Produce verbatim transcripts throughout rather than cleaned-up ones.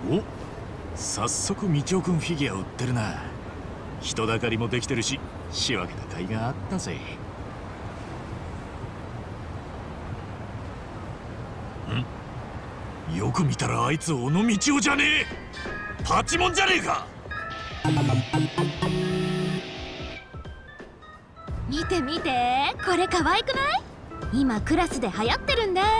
お、早速みちおくんフィギュア売ってるな。人だかりもできてるし、仕分けた甲斐があったぜ。ん？よく見たらあいつ小野みちおじゃねえ。パチモンじゃねえか。 見て見て、これ可愛くない？今クラスで流行ってるんだ。あ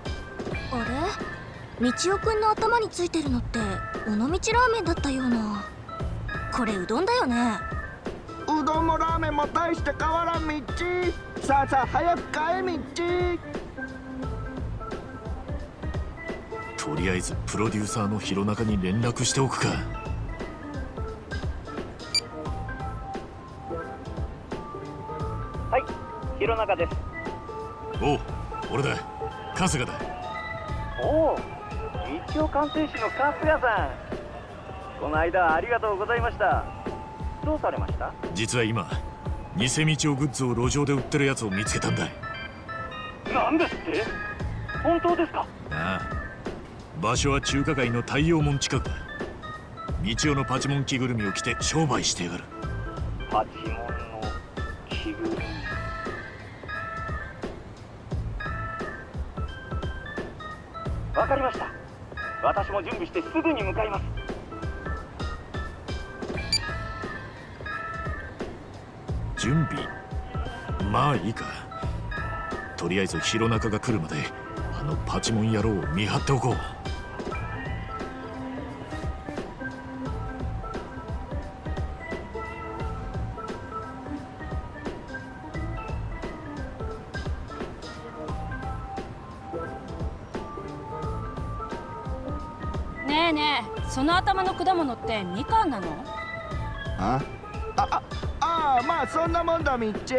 れ、みちおくんの頭についてるのって尾道ラーメンだったような。これうどんだよね。 うどんもラーメンも大して変わらんみっち。さあさあ早く買えみっち。 とりあえずプロデューサーの弘中に連絡しておくか。 はい、弘中です。 おう、俺だ、春日だ。 おお、みちお鑑定士の春日さん。この間はありがとうございました。どうされました？ 実は今、偽みちおグッズを路上で売ってるやつを見つけたんだ。 なんですって？本当ですか？ ああ、場所は中華街の太陽門近くだ。みちおのパチモン着ぐるみを着て商売してやがる。 パチモンの着ぐるみ。わかりました。私も準備してすぐに向かいます。 準備？まあいいか。とりあえず弘中が来るまであのパチモン野郎を見張っておこう。 ねえねえ、その頭の果物ってみかんなの？ あああああ、まあそんなもんだみっち。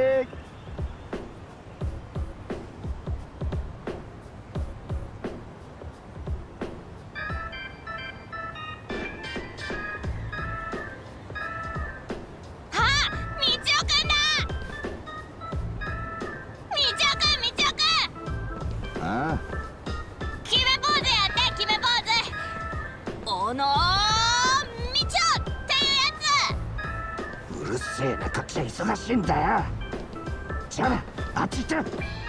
忙しいんだよ。じゃああっち行って。なっ。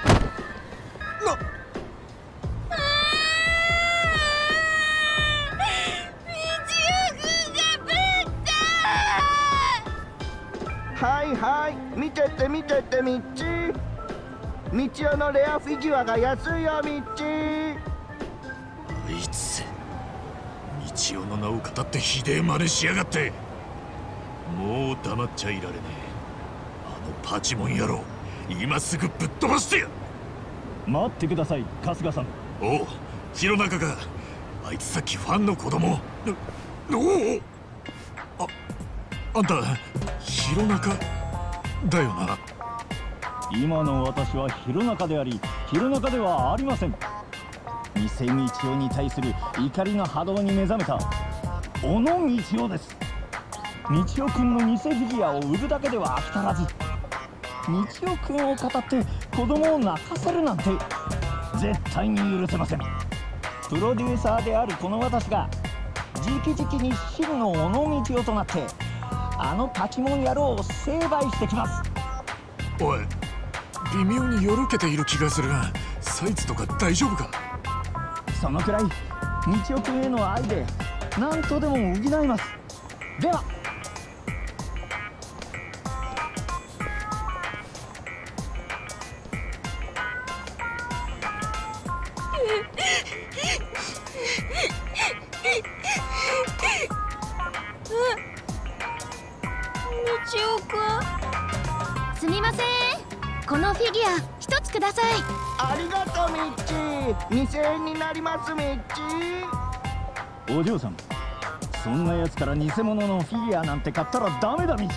はいはい、見てって見てってみっち。みちおのレアフィギュアが安いよみっち。 あいつみちおの名を語ってひでえ真似しやがって。もう黙っちゃいられねえ。パチモン野郎、今すぐぶっ飛ばしてや。 待ってください、春日さん。 おう、弘中か。あいつさっきファンの子供。おお、あ、あんた弘中だよな。 今の私は弘中であり弘中ではありません。偽みちおに対する怒りの波動に目覚めた小野みちおです。みちおくんの偽フィギュアを売るだけでは飽き足らず、みちおくんを語って子供を泣かせるなんて絶対に許せません。プロデューサーであるこの私が直々に真の小野みちおとなってあのパチモン野郎を成敗してきます。 おい、微妙によろけている気がするが、サイズとか大丈夫か？ そのくらいみちおくんへの愛で何とでも補います。ではすみません、このフィギュア一つください。 ありがとうみっち。にせんえんになりますみっち。 お嬢さん、そんなやつから偽物のフィギュアなんて買ったらダメだみち。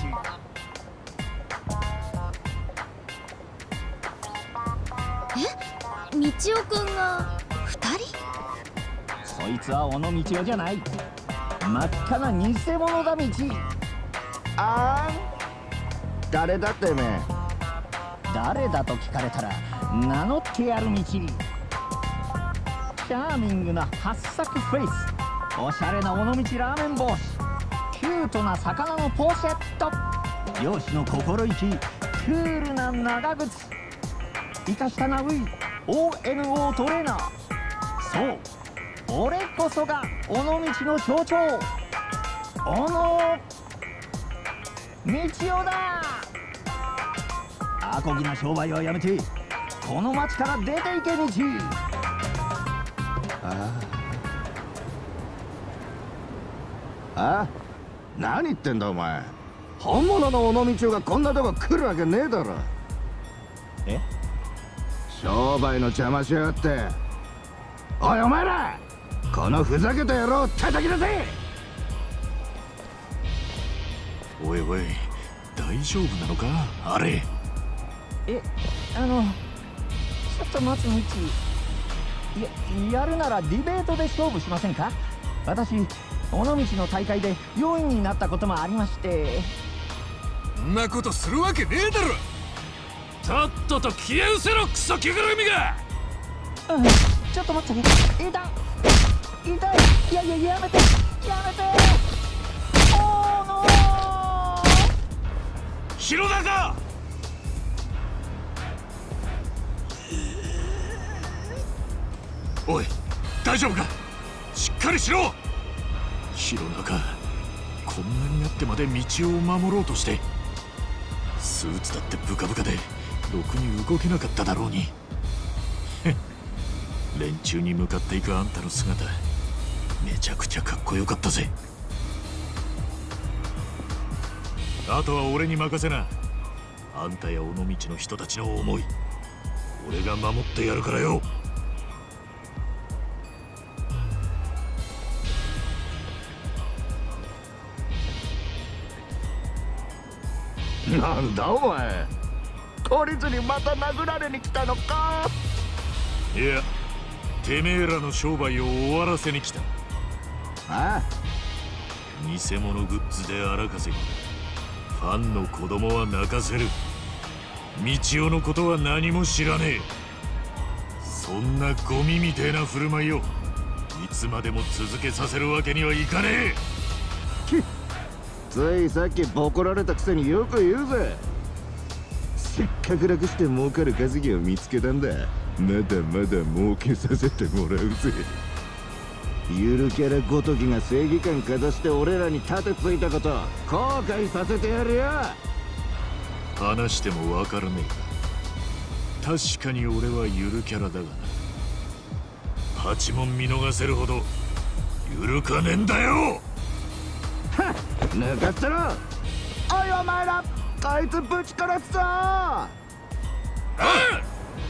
え、みちおくんがふたり？ そいつは小野みちおじゃない。真っ赤な偽物だみち。 あーん、誰だてめえ。 誰だと聞かれたら名乗ってやるみち。チャーミングな八作フェイス、 おしゃれな尾道ラーメン帽子、キュートな魚のポシェット、漁師の心意気、クールな長靴、生かしたナウイ オーエヌオー トレーナー。そう俺こそが尾道の象徴、小野道夫だ。アコギな商売はやめてこの町から出ていけ道。 あああ、何言ってんだお前。本物の尾道夫がこんなとこ来るわけねえだろ。 え、 商売の邪魔しやがって。おいお前ら、このふざけた野郎を叩き出せ。 おいおい、大丈夫なのかあれ。 え、あのちょっと待つ道。や、やるならディベートで勝負しませんか。私尾道の大会でよんいになったこともありまして。 そんなことするわけねえだろ。とっとと消え失せろ、クソ着ぐるみが。 うん、ちょっと待ってね。痛い痛い、いやいや、やめてやめて。おーのー、 広田か。おい、大丈夫か。しっかりしろ。弘中、こんなになってまで道を守ろうとして。スーツだってブカブカでろくに動けなかっただろうに。連中に向かっていくあんたの姿、めちゃくちゃかっこよかったぜ。あとは俺に任せな。あんたや尾道の人たちの思い、俺が守ってやるからよ。 なんだお前、懲りずにまた殴られに来たのか。 いや、てめえらの商売を終わらせに来た。 ああ、 偽物グッズで荒稼ぎ、ファンの子供は泣かせる。道夫のことは何も知らねえ。そんなゴミみてえな振る舞いをいつまでも続けさせるわけにはいかねえ。 ついさっきボコられたくせによく言うぜ。せっかく楽して儲かる稼ぎを見つけたんだ。まだまだ儲けさせてもらうぜ。ゆるキャラごときが正義感かざして俺らに盾ついたこと後悔させてやるよ。 話してもわからねえが、確かに俺はゆるキャラだがな。パチモン見逃せるほどゆるかねえんだよ。 はっ、抜かしてろ。おいお前ら、こいつぶち殺すぞ。ああ！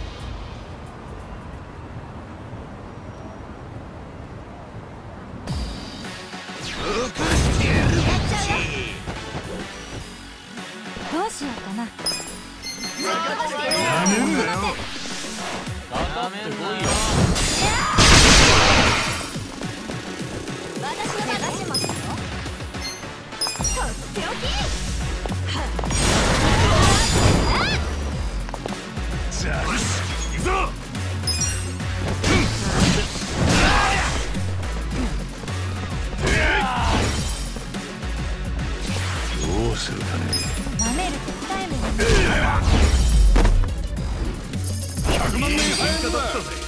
どうしようかな。 やめんなよ。 かめんなよ。 私の話しますよ。とっておき。 じゃあよし、行くぞ。どうするかね。 舐めると痛い目に。 ひゃくまんねん早くだったぜ。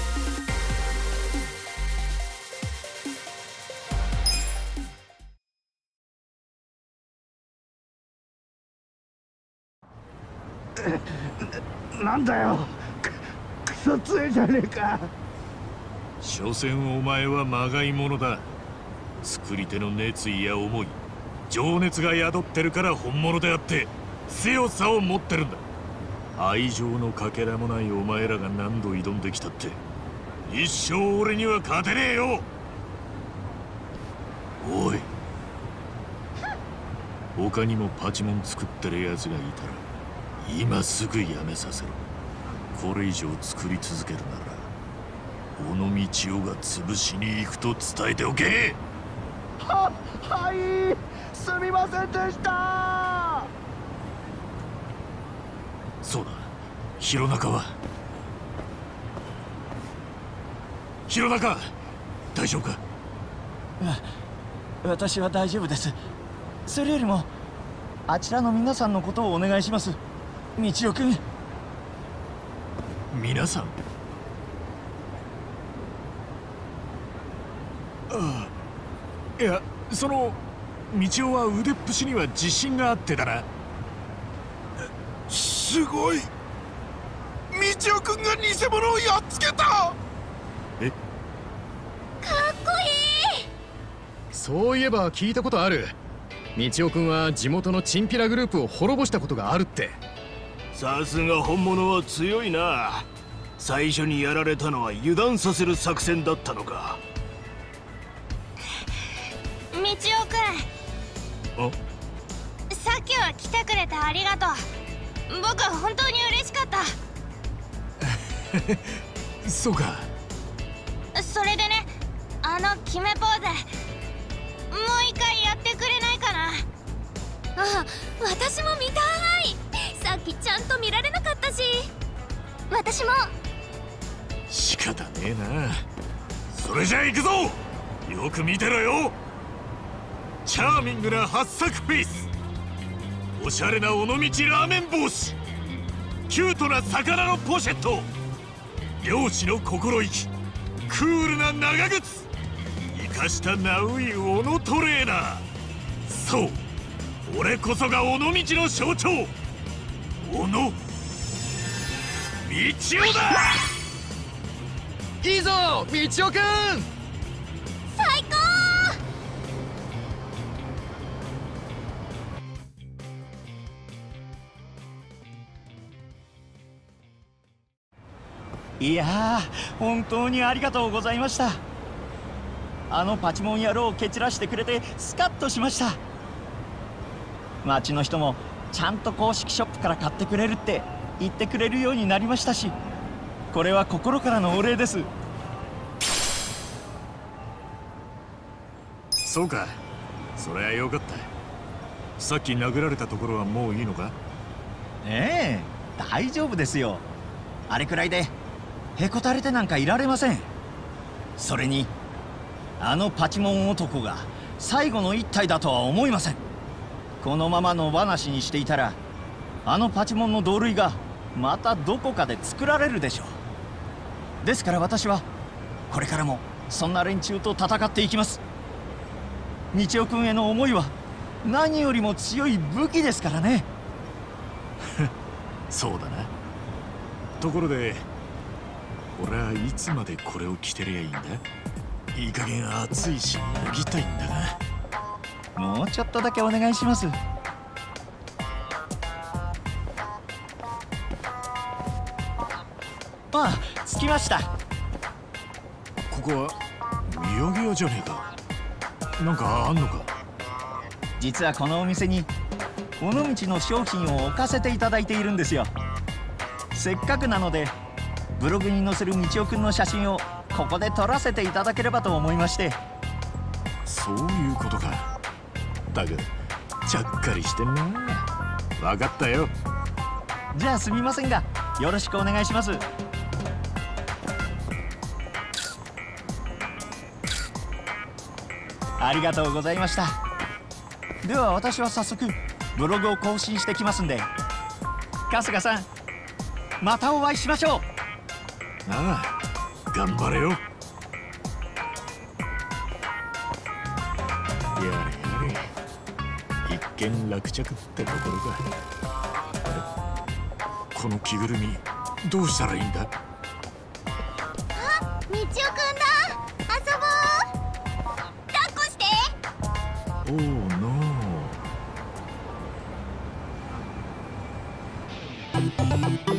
なんだよ、くクソ強いじゃねえか。 所詮お前はまがいものだ。作り手の熱意や思い、情熱が宿ってるから本物であって強さを持ってるんだ。愛情のかけらもないお前らが何度挑んできたって一生俺には勝てねえよ。おい、他にもパチモン作ってるやつがいたら今すぐやめさせろ。これ以上作り続けるなら尾道夫が潰しに行くと伝えておけ。 は、はい、すみませんでした。 そうだ、弘中は。弘中、大丈夫か。 私は大丈夫です。それよりもあちらの皆さんのことをお願いします、道夫君。 皆さん？ああ、いや、その道夫は腕っぷしには自信があってだな。 すごい、道夫君が偽物をやっつけた。 え、 かっこいい。 そういえば聞いたことある。道夫君は地元のチンピラグループを滅ぼしたことがあるって。 さすが本物は強いな。最初にやられたのは油断させる作戦だったのか。 道夫君、 あ、 さっきは来てくれてありがとう。僕は本当に嬉しかった。 そうか。 それでね、あの決めポーズもう一回やってくれないかな。あ、私も見たい。さっきちゃんと見られなかったし。私も。 仕方ねえな。それじゃあ行くぞ。よく見てろよ。チャーミングな八作フェイス、おしゃれな尾道ラーメン帽子、キュートな魚のポシェット、漁師の心意気、クールな長靴、生かしたナウい尾のトレーナー。そう、俺こそが尾道の象徴、尾の道夫だ。 いいぞ道夫くん。 最高。 いやー、本当にありがとうございました。あのパチモン野郎を蹴散らしてくれてスカッとしました。町の人もちゃんと公式ショップから買ってくれるって言ってくれるようになりましたし、これは心からのお礼です。 そうか、それはよかった。さっき殴られたところはもういいのか？ ええ、大丈夫ですよ。あれくらいでへこたれてなんかいられません。それにあのパチモン男が最後の一体だとは思いません。このままの話にしていたらあのパチモンの同類がまたどこかで作られるでしょう。ですから私はこれからもそんな連中と戦っていきます。道夫君への思いは何よりも強い武器ですからね。 そうだな。ところで俺はいつまでこれを着てりゃいいんだ？いい加減暑いし脱ぎたいんだが。 もうちょっとだけお願いします。ああ、着きました。 ここは土産屋じゃねえか。なんかあんのか？ 実はこのお店に尾道の商品を置かせていただいているんですよ。せっかくなのでブログに載せる道夫くんの写真をここで撮らせていただければと思いまして。 そういうことか。だがちゃっかりしてんな。分かったよ。 じゃあすみませんがよろしくお願いします。ありがとうございました。では私は早速ブログを更新してきますんで、春日さんまたお会いしましょう。 ああ、頑張れよ。やれやれ、一件落着ってところか。あれ、この着ぐるみどうしたらいいんだ？ あ、道夫くんだ。遊ぼう。抱っこして。 おーノー。